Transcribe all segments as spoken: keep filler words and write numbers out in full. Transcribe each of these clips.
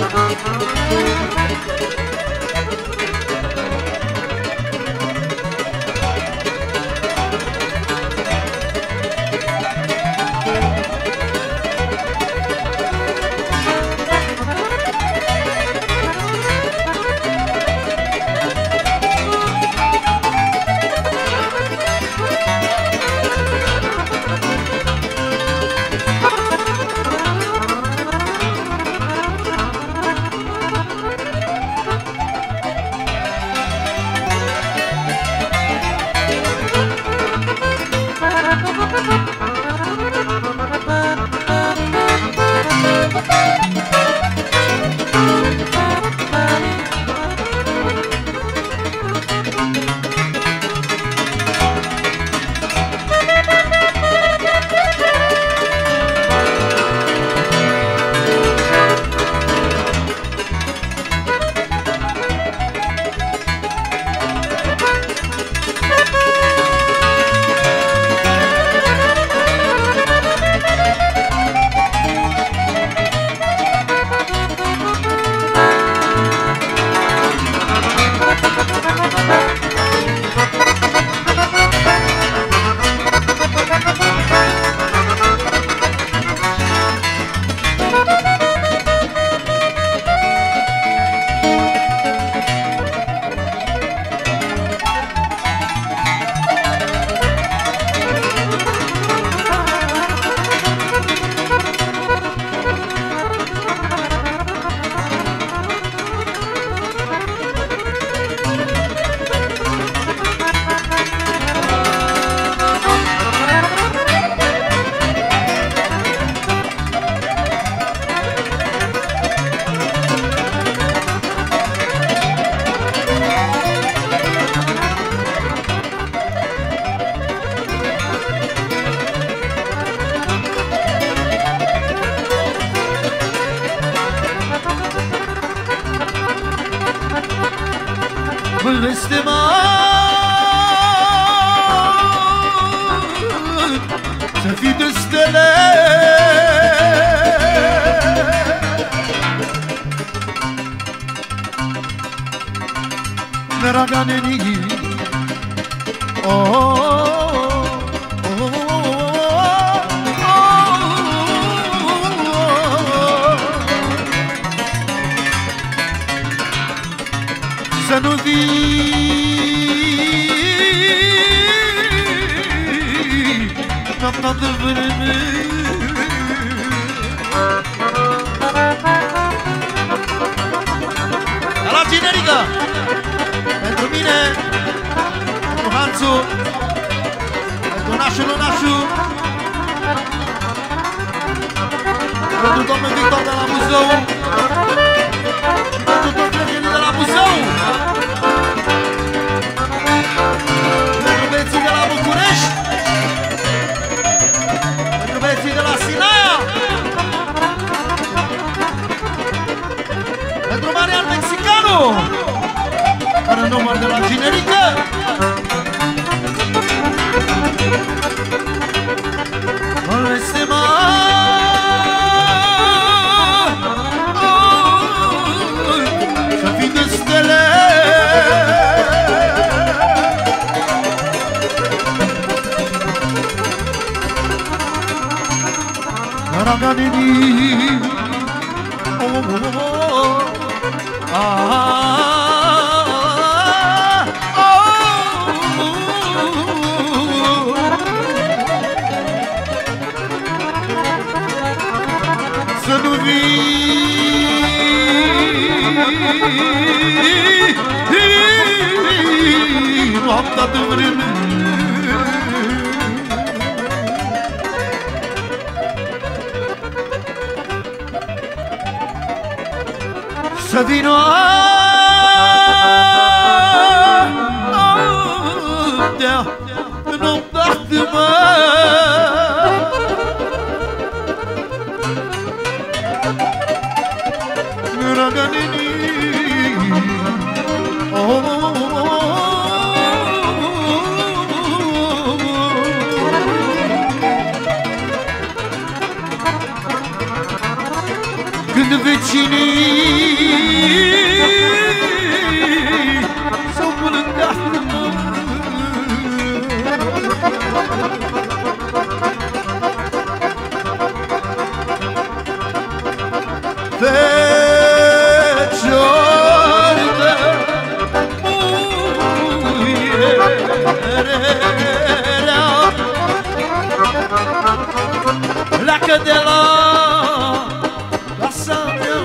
Să fii de stele Draga neni Oh, oh, oh, oh. Să nu vii N-am de vreme La generică pentru mine, pentru Hanțu, pentru nașul Lunașu, pentru domnul Victor de la Buzău, pentru toți prietenii de la Buzău, pentru băieții de la București, pentru băieții de la Sinaia, pentru Marian Mexicanu, care număr de la generică. Moleste-mă să fii de stele Draga neni Oh, oh, oh, oh. Ah, să nu vii noaptea de vreme să vii noaptea noaptea de Draga neni Oh, oh, oh, oh. Când vecinii s-au culcat în Fecior de muierea pleacă de la casa de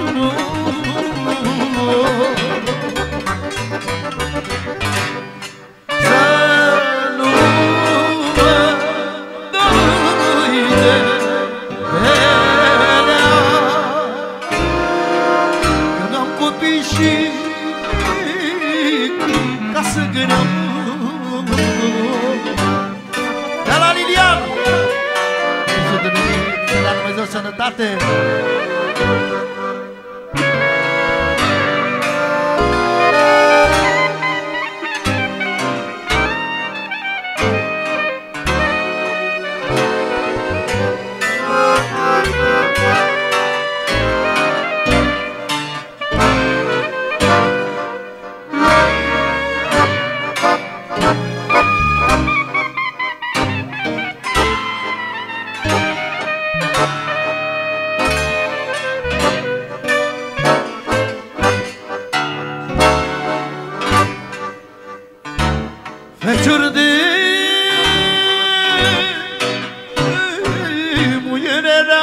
să nu mă doi de elea când am copii și ca să gândeam de la Lilian să dea Dumnezeu sănătate. Fecior de muierea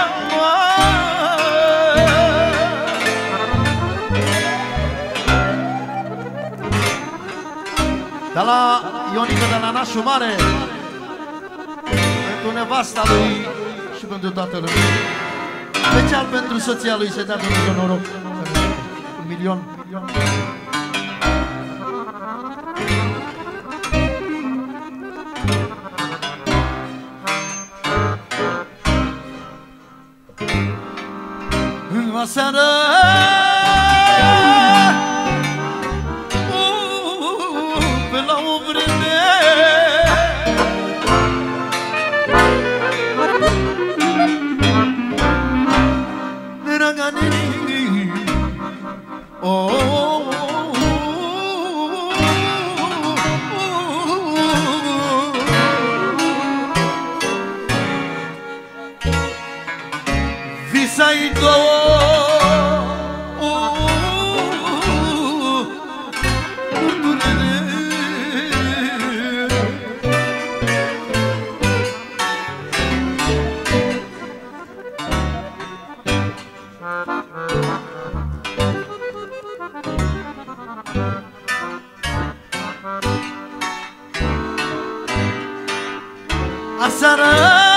de la Ionica de la Nașul Mare pentru nevasta lui și pentru toată lumea, special pentru soția lui, să dea Dumnezeu noroc. Un milion, milion. În seară pe la o vreme Neragani oh visai două aseară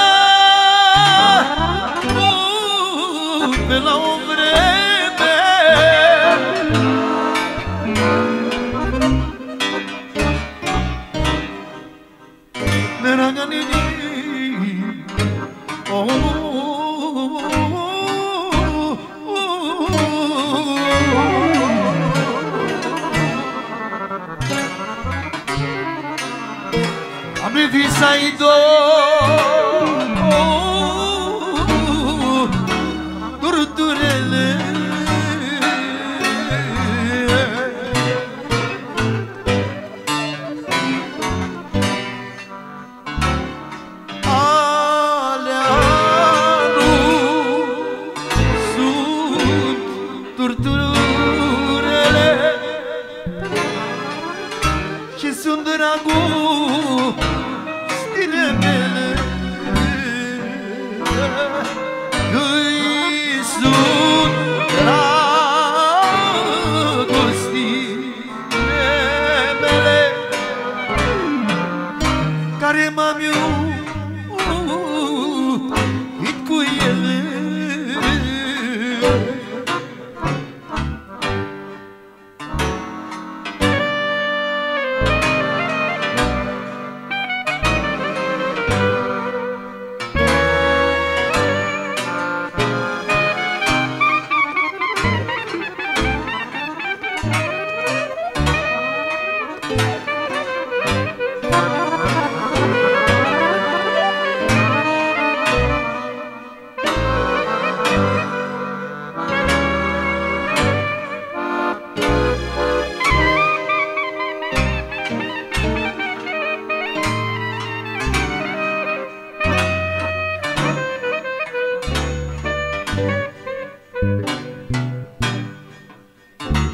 pe la o vreme Neragani oh am visai două durdurile alea nu sunt durdurile și sunt dragul stile mele îi sunt dragostile mele care m-am iubit cu ele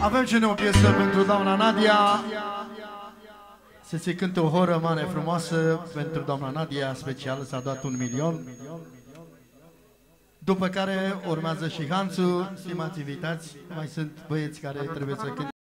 Avem și noi o piesă pentru doamna Nadia. Să se cânte o horă mare frumoasă pentru doamna Nadia, special, s-a dat un milion. După care urmează și Hanțu, stimați invitați, mai sunt băieți care trebuie să cânte.